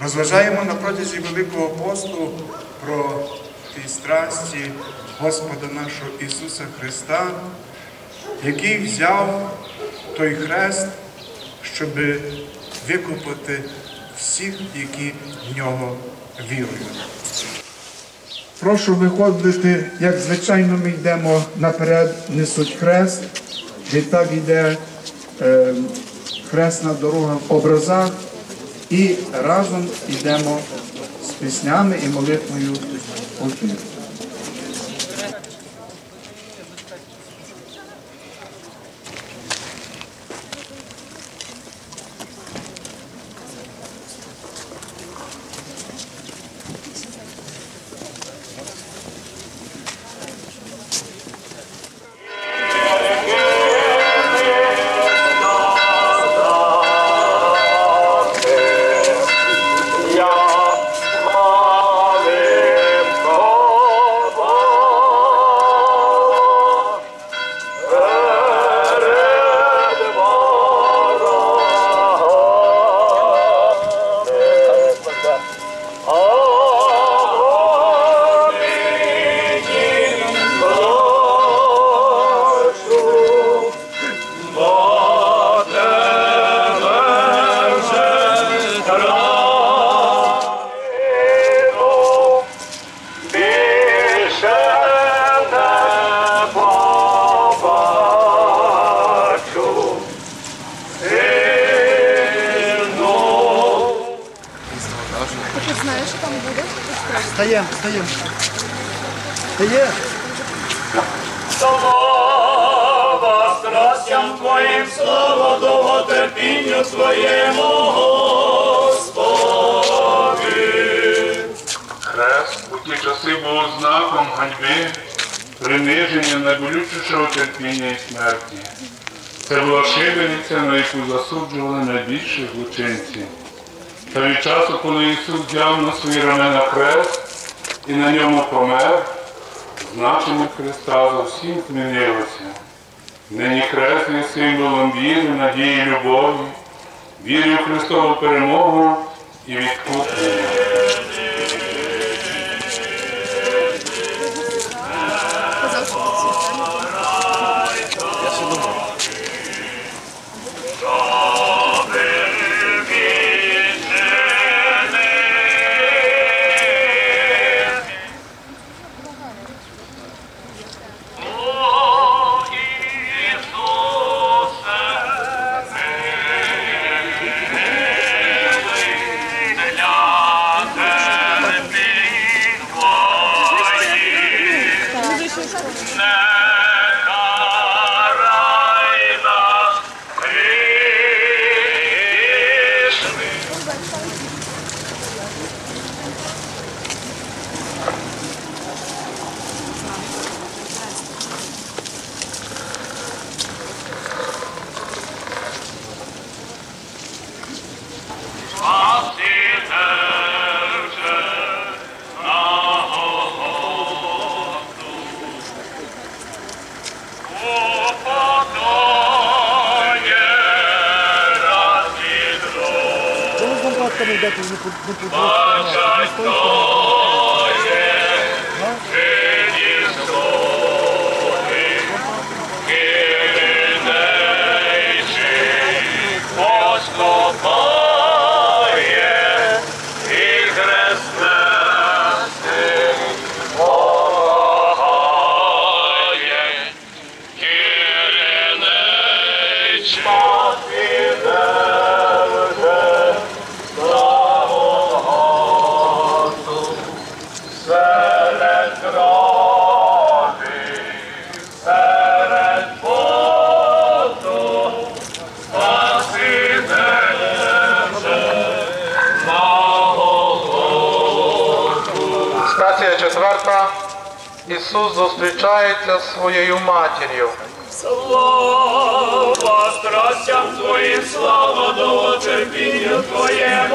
Розважаємо на протязі Великого посту про ті страсті Господа нашого Ісуса Христа, який взяв той хрест, щоб викупити всіх, які в нього вірують. Прошу виходити, як звичайно ми йдемо наперед, несуть хрест, відтак йде хресна дорога в образах, і разом йдемо з піснями і молитвою Отцю. Ти знаєш, що там буде? Стаємо. Стає. Слава страстям Твоїм, слава довготерпінню Твоєму, Господи. Хрест у ті часи був знаком ганьби, приниження найболючішого терпіння і смерті. Це була шибениця, на яку засуджували найбільші злочинці. Та від часу, коли Ісус взяв на свої рамена хрест і на ньому помер, значення Христа зовсім змінилося. Нині хрест є символом віри, надії, любові, віри в Христову перемогу і відкуплення. Не йдете, не подивитися. Четверта. Ісус зустрічається з своєю матір'ю. Слава страстям Твоїм, слава довготерпінню Твоєму,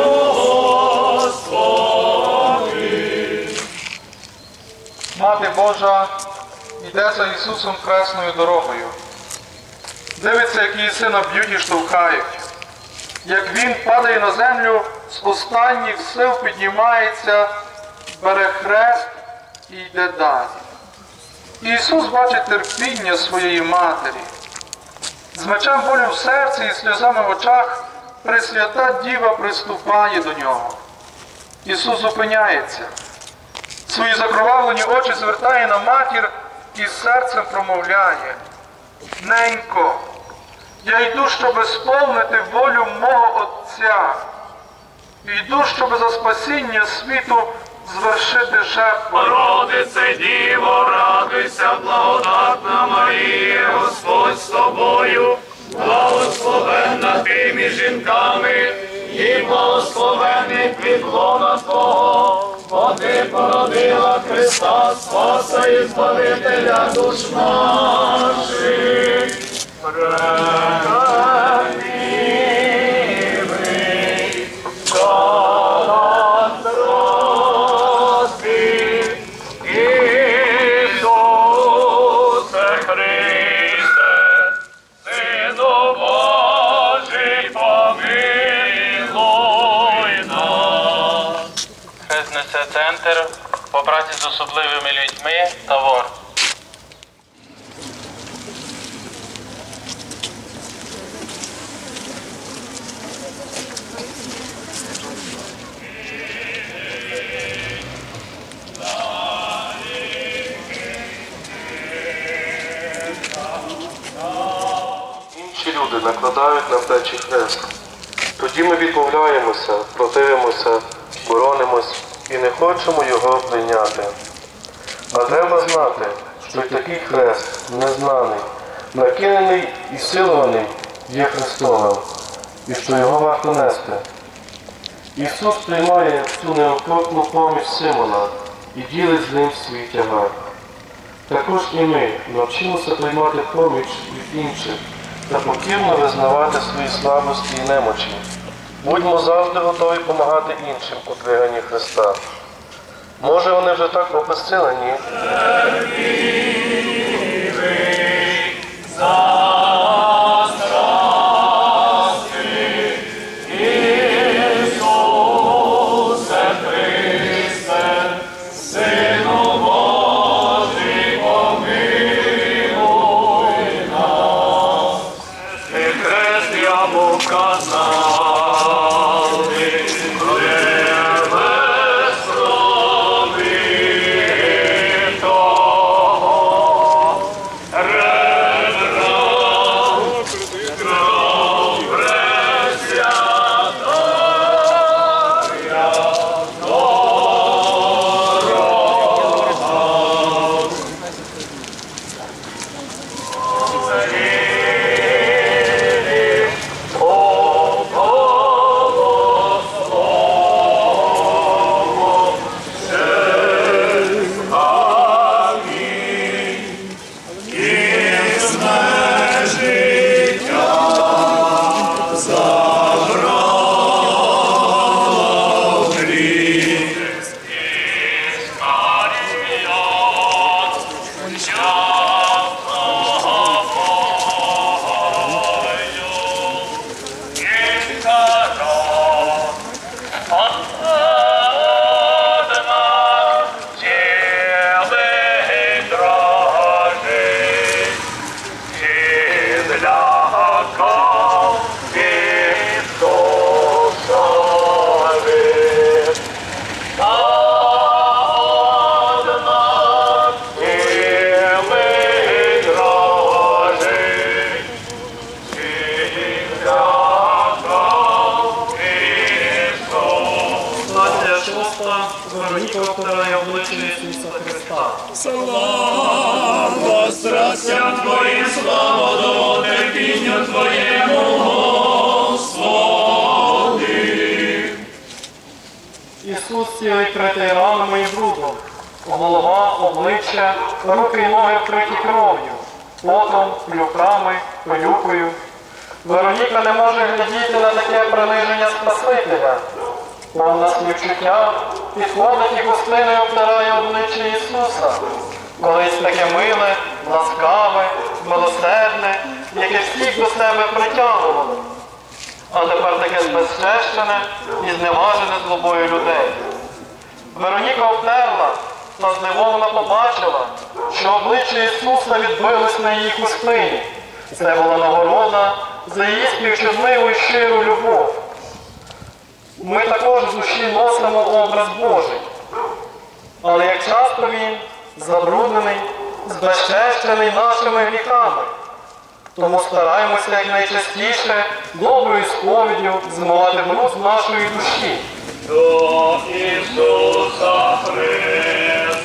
Господи. Мати Божа йде за Ісусом хресною дорогою. Дивиться, як її сина б'ють і штовхають. Як він падає на землю, з останніх сил піднімається, бере хрест і йде далі. Ісус бачить терпіння своєї матері. З мечем болю в серці і сльозами в очах Пресвята Діва приступає до нього. Ісус зупиняється. Свої закровавлені очі звертає на матір і серцем промовляє: «Ненько, я йду, щоб сповнити волю мого Отця. Йду, щоб за спасіння світу звершити жертву». Родице Діво, радуйся, благодатна Марія, Господь з тобою, благословенна ти між жінками, і благословений плід лона Твого, бо ти породила Христа, Спаса і Збавителя душ наших. Премилий, Ісусе Христе, Сину Божий, помилуй нас. Хрест несе центр по праці з особливими людьми Тавор. Інші люди накладають на плечі хрест. Тоді ми відмовляємося, противимося, боронимось і не хочемо його прийняти. А треба знати, що й такий хрест, незнаний, накинений і силований, є Христовим, і що його варто нести. Ісус приймає цю неохотну поміч Симона і ділить з ним свій тягар. Також і ми навчимося приймати поміч від інших та покірно визнавати свої слабості і немочі. Будьмо завжди готові допомагати іншим у триганні Христа. Може, вони вже так обезсилені? Вероніка вторая обличчя Ісуса Христа. Слава страстям Твоїм, слава до терпінню Твоєму, Господи. Ісус цілий критий ранами і брудом. Голова, обличчя, руки й ноги вкриті кров'ю, потом, плювками, пилюкою. Вероніка не може глядіти на таке приниження Спасителя. Повна співчуття підходить і гостиною обтирає обличчя Ісуса. Колись таке миле, ласкаве, милосердне, яке всіх до себе притягувало. а тепер таке збезчещене і зневажене злобою людей. Вероніка обтерла та здивовано побачила, що обличчя Ісуса відбилось на її хустині. Це була нагорода за її співчутливу і щиру любов. Ми також в душі носимо образ Божий. Але як часто він забруднений, збезчещений нашими гріхами. Тому стараємося якнайчастіше доброю сповіддю змивати бруд з нашої душі. До Ісуса приступив,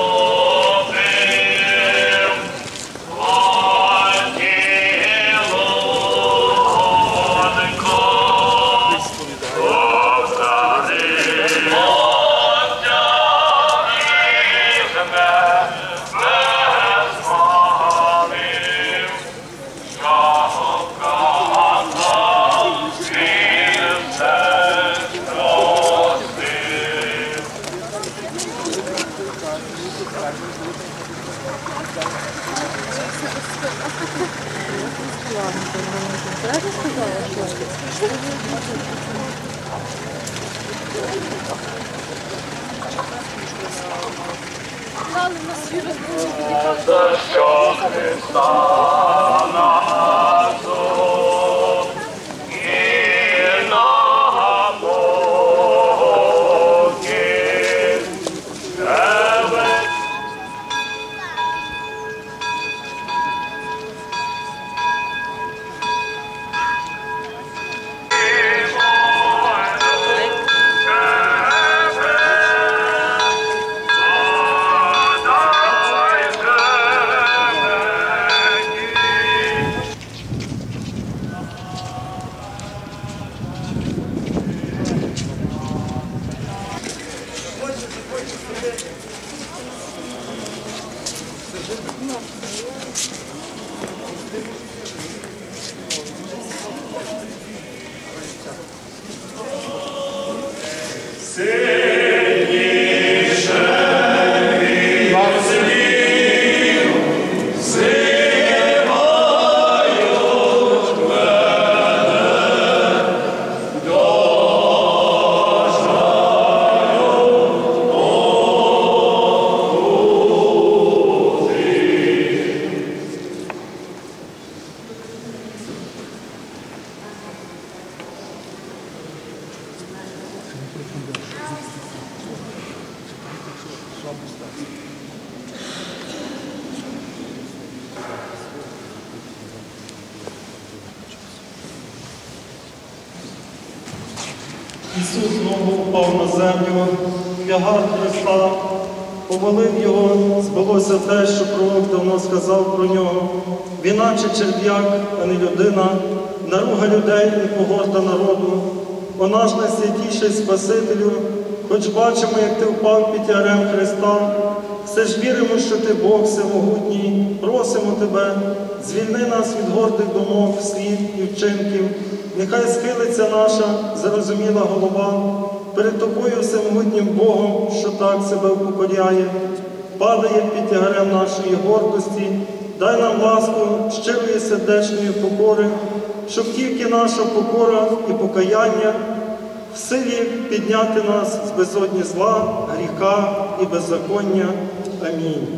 за що Христа назов і на боки тебе. Ісус знову впав на землю, тягар Христа, повалив його, збулося те, що пророк давно сказав про нього. Він наче черв'як, а не людина, наруга людей і погорда народу. О наш найсвятіший Спасителю, хоч бачимо, як ти впав під тягарем Христа, все ж віримо, що ти Бог всемогутній, просимо тебе, звільни нас від гордих думок, слів і вчинків. Нехай схилиться наша зарозуміла голова перед тобою всемогутнім Богом, що так себе упокоряє, падає під тягарем нашої гордості. Дай нам ласку щирої сердечної покори, щоб тільки наша покора і покаяння в силі підняти нас з безодні зла, гріха і беззаконня. Амінь.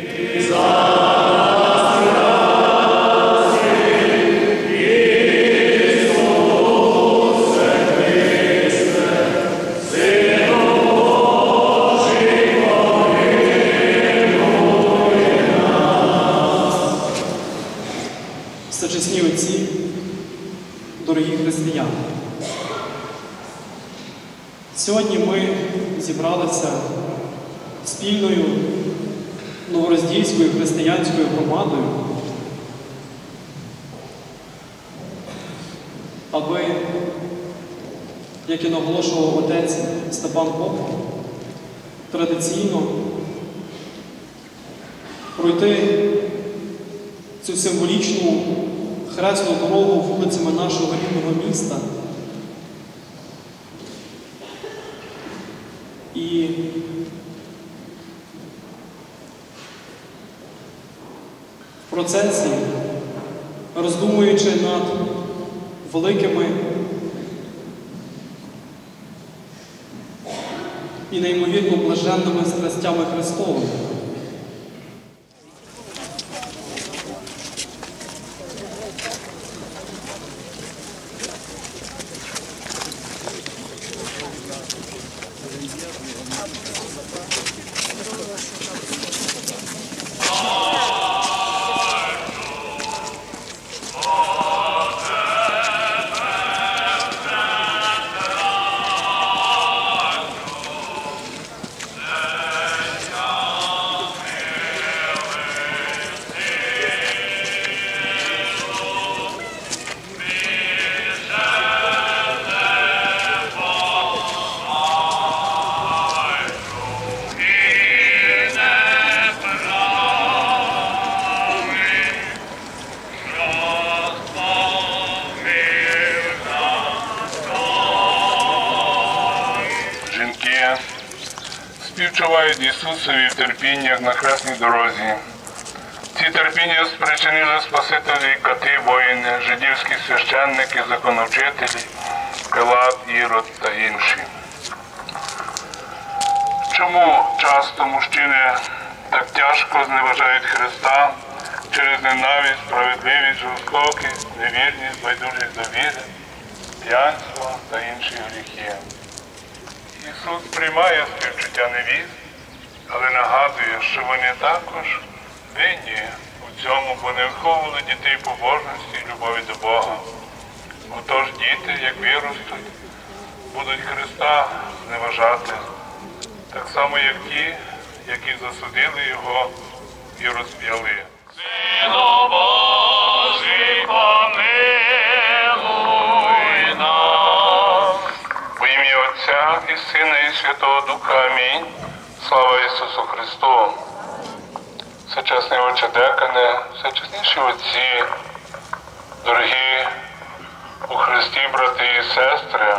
Всечесні отці, дорогі християни, сьогодні ми зібралися спільною Новороздільською християнською громадою, аби, як і наголошував отець Степан Поп, традиційно пройти цю символічну хресну дорогу вулицями нашого рідного міста і в процесі, роздумуючи над великими і неймовірно блаженними страстями Христовими. Співчувають Ісусові в терпіннях на хресній дорозі. Ці терпіння спричинили Спасителі кати воїни, жидівські священники, законовчителі, Пилат, Ірод та інші. Чому часто мужчини так тяжко зневажають Христа через ненависть, справедливість, жорстокість, невірність, байдужість до віри, п'янство та інші гріхи? Ісус приймає співчуття невіст, але нагадує, що вони також винні у цьому, бо не виховували дітей побожності і любові до Бога. Отож діти, як виростуть, будуть Христа зневажати, так само, як ті, які засудили Його і розп'яли. Сину Божий, помилуй нас. Во ім'я Отця і Сина і Святого Духа. Амінь. Слава Ісусу Христу! Всечесний Отче Декане, всечесніші отці, дорогі у Христі брати і сестри,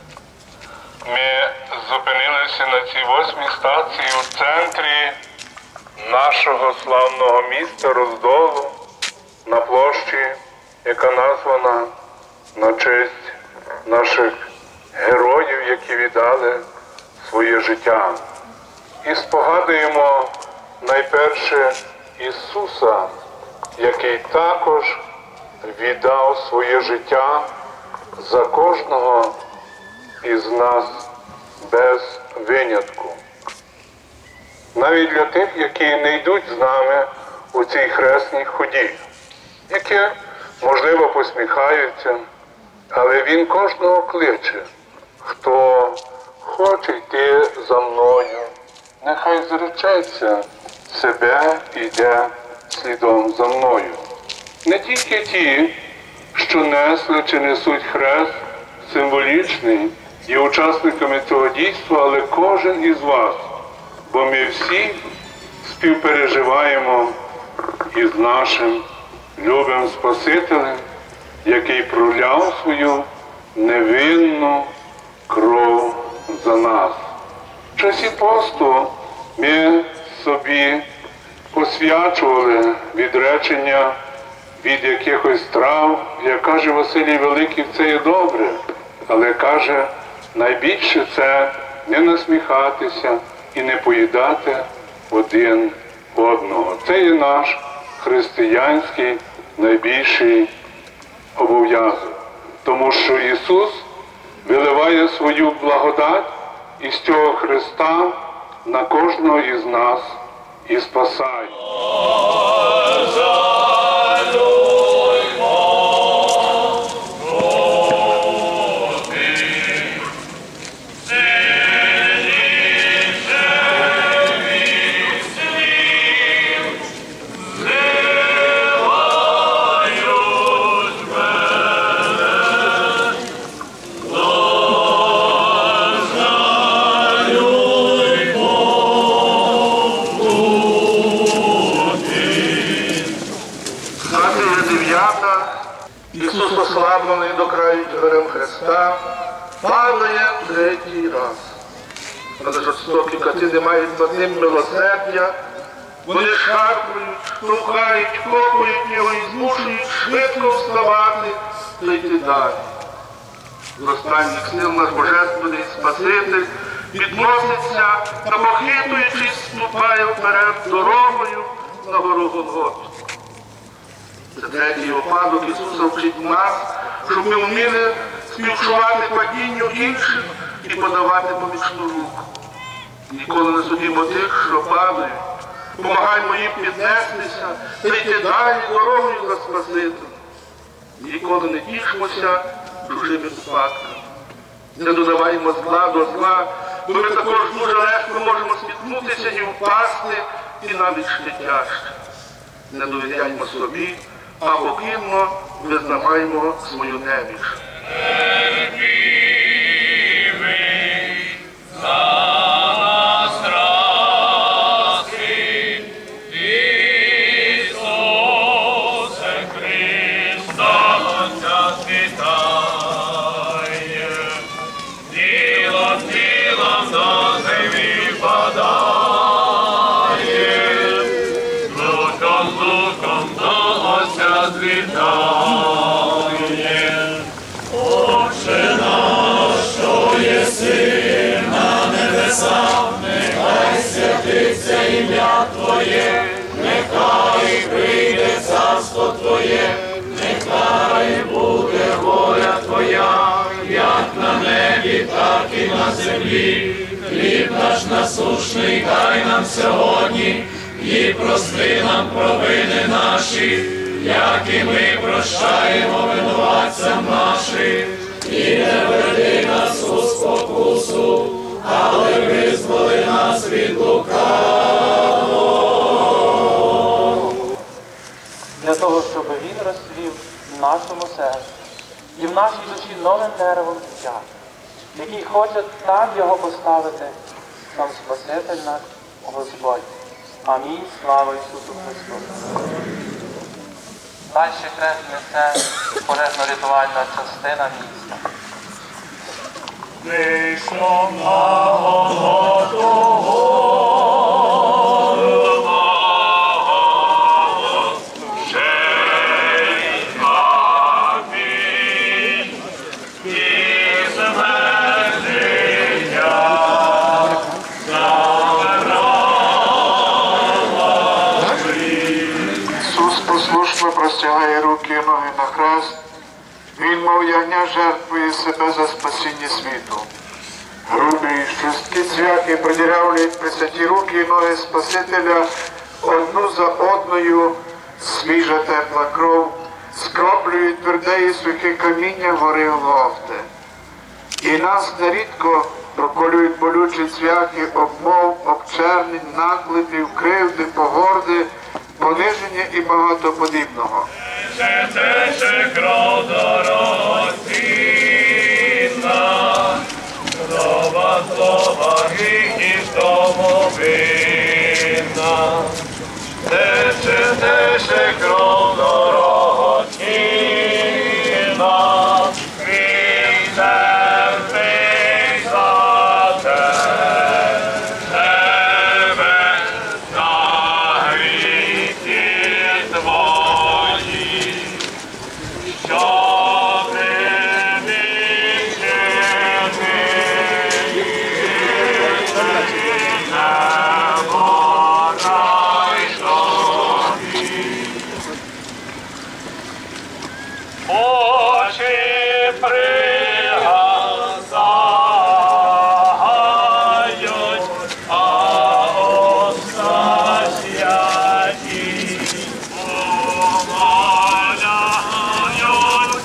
ми зупинилися на цій 8-й стації у центрі нашого славного міста Роздолу, на площі, яка названа на честь наших героїв, які віддали своє життя. І спогадуємо найперше Ісуса, який також віддав своє життя за кожного із нас без винятку. Навіть для тих, які не йдуть з нами у цій хресній ході, які, можливо, посміхаються, але Він кожного кличе, хто хоче йти за мною, нехай зречеться себе і йде слідом за мною. Не тільки ті, що несли чи несуть хрест символічний, є учасниками цього дійства, але кожен із вас, бо ми всі співпереживаємо із нашим любим Спасителем, який проляв свою невинну кров за нас. В часі посту ми собі освячували відречення від якихось трав. Як каже Василій Великий, це є добре, але каже, найбільше це не насміхатися і не поїдати один одного. Це є наш християнський найбільший обов'язок. Тому що Ісус виливає свою благодать із цього Христа на кожного із нас і спасає. Ісус, ослаблений до краю дверем Христа, падає третій раз. Але жорстокі кати не мають над ним милосердя. Вони шарпають, штовхають, копають його і змушують швидко вставати та йти далі. З останніх сил наш Божественний Спаситель підноситься та, похитуючись, ступає вперед дорогою на гору Голгофу. Це третій випадок Ісуса вчить нас, щоб ми вміли співчувати падінню інших і подавати помічну руку. Ніколи не судімо тих, що падають. Помагаймо їм піднестися та йти далі дорогою за Спасителем. Ніколи не тішимося чужими випадками. Не додаваймо зла до зла, бо ми також дуже легко можемо спіткнутися і впасти, і навіть ще тяжче. Не довіряймо собі, а покірно визнаваймо свою неміч. Ім'я Твоє, нехай прийде царство Твоє, нехай буде воля Твоя, як на небі, так і на землі. Хліб наш насущний дай нам сьогодні, і прости нам провини наші, як і ми прощаємо винуватцям нашим. І не веди нас у спокусу, але визволи нас від лукавого. Для того, щоб він розцвів в нашому серці і в нашій душі новим деревом життя, який хоче там його поставити, сам Спаситель наш Господь. Амінь. Слава Ісусу Христу. Далі хрест несе пожежно-рятувальна частина міста. Вийшло на Голгофу, ще й камінь, і змерзіння забирала гріх. Ісус послушно простягає руки і ноги на хрест. Він, мов ягня, жертвує себе за спасіння світу. Грубі, шорсткі цвяхи продірявлюють присвяті руки і ноги Спасителя одну за одною. Свіжа тепла кров скроплюють тверде і сухе каміння гори Голгофи. І нас нерідко проколюють болючі цвяхи обмов, обчернень, наклепів, кривди, погорди, пониження і багато подібного. Тече кров дорогоцінна, слова гріх і тому винна. Тече кров дорогоцінна, він терпить за тебе, за гріхи твої. Щоб не очі пригадають, а уста святі умоляють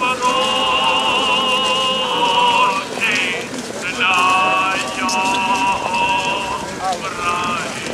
прощі для його братів.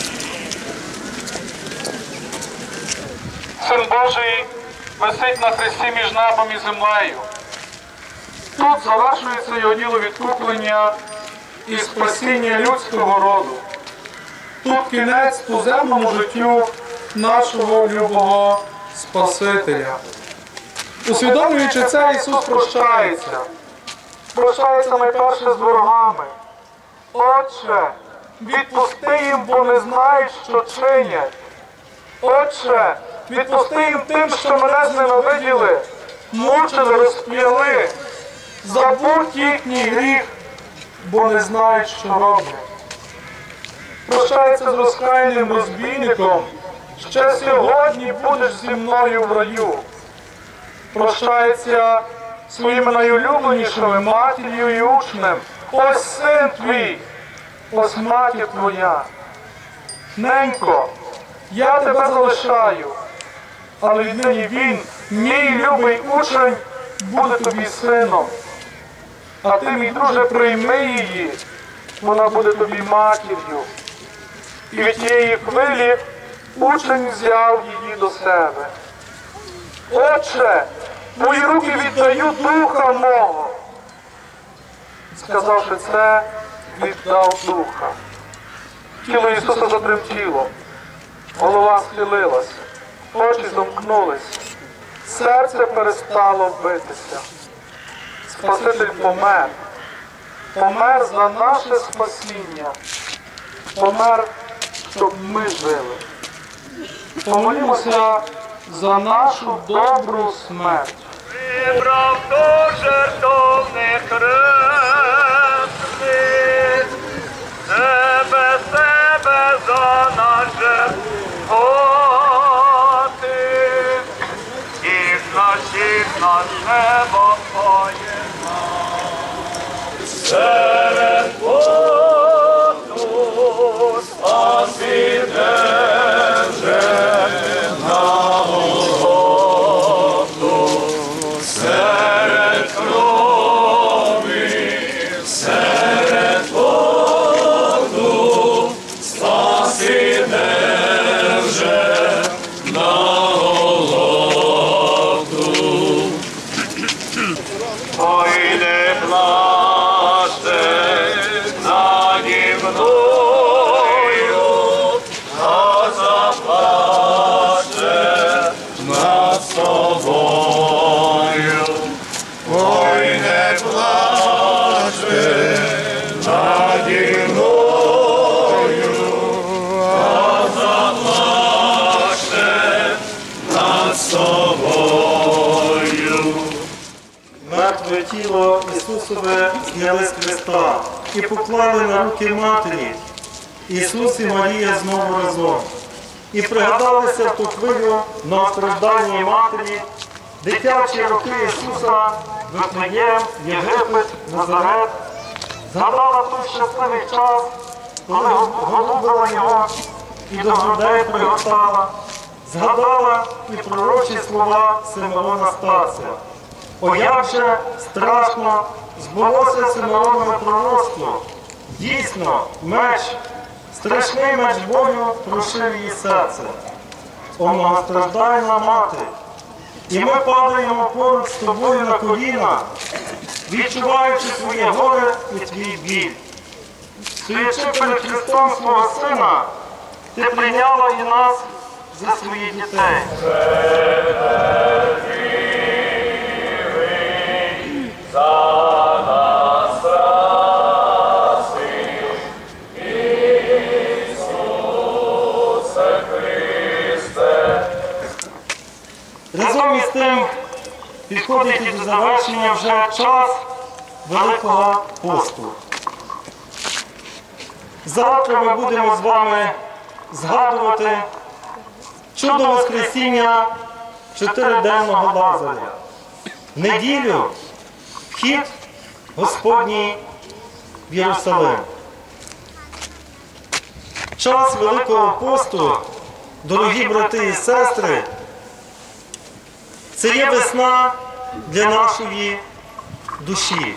Син Божий висить на хресті між небом і землею. Тут завершується його діло відкуплення і спасіння людського роду. Тут кінець туземному життю нашого любого Спасителя. Усвідомлюючи це, Ісус прощається. Прощається найперше з ворогами. Отче, відпусти їм, бо не знають, що чинять. Отче, відпусти їм тим, що мене зненавиділи, мучили, розп'яли. Забудь їхній гріх. бо не знають, що роблять. Прощається з розкаяним розбійником, ще сьогодні будеш зі мною в раю. Прощається своїми найулюбленішими матір'ю і учнем. Ось син твій, ось матір твоя. Ненько, я тебе залишаю, але віднині він, мій любий учень, буде тобі сином. А ти, мій друже, прийми її, вона буде тобі матір'ю. І від тієї хвилі учень взяв її до себе. Отче, твої руки віддаю духа мого. Сказавши це, віддав духа. Тіло Ісуса затремтіло, голова схилилась, очі замкнулись, серце перестало битися. Спаситель помер. Помер за наше спасіння. Помер, щоб ми жили. Помолімося за нашу добру смерть. Вибрав до жертовних хрестниць, себе за нас жертвувати, і наших на небо поєднав. Серед поту спасиде вже на Голгофу, серед крові, серед поту спасиде вже на Голгофу. Ой, не плачте наді мною, а заплачте над собою. Ой, не плачте наді мною, а заплачте над собою. Мертве тіло Ісусове зняли з хреста і поклали на руки матері. Ісус і Марія знову разом. І пригадалися в ту хвилю новостраждальній матері, дитячі роки Ісуса, Вифлеєм, Єгипет, Назарет. Згадала той щасливий час, коли голубила його і до грудей пригортала. Згадала і пророчі слова Симеона Старця. О, як же страшно збулося Симеонове пророцтво. Дійсно, меч, страшний меч болю прошив її серце. О, многостраждальна мати, і ми падаємо поруч з тобою на коліна, відчуваючи своє горе і твій біль. Стоячи перед Христом свого Сина, ти прийняла і нас за своїх дітей. Разом із тим підходить і до завершення вже час Великого посту. Завтра ми будемо з вами згадувати чудо Воскресіння чотириденного Лазаря. В неділю вхід Господній в Єрусалим. Час Великого посту, дорогі брати і сестри, це є весна для нашої душі.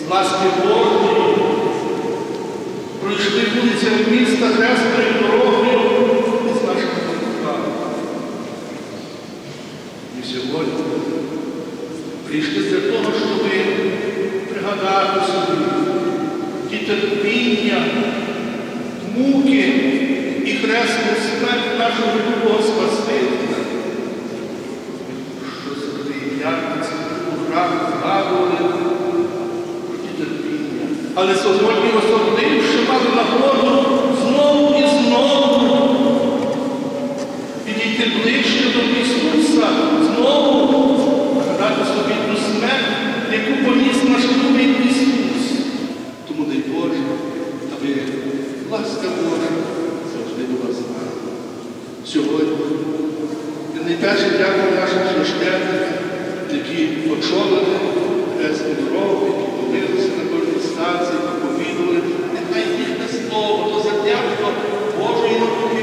з ласки Божої пройшли вулицями міста хресною дорогою із нашими батьками. І сьогодні прийшли для того, щоб пригадати собі ті терпіння, муки і хресну смерть нашого любого Спасителя, що завжди п'ятниці у храмі згадували про ті терпіння. Але сьогодні особливо мали нагоду знову і знову підійти ближче до Ісуса, знову нагадати собі ту смерть, яку поніс наш любий Ісус. Тому дай Боже, аби ласка Божа завжди була з нами. Сьогодні я найперше дякую нашим священникам, які очолили хресну дорогу, які молилися на кожній станції, проповідували. Нехай їхнє слово, то задячно Божої науки.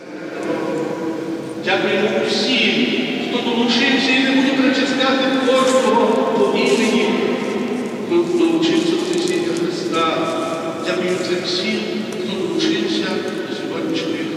Дякуємо усім, хто долучився і не буде причисляти кожного по імені, хто долучився до Христа. Дякую всім, хто долучився до сьогоднішньої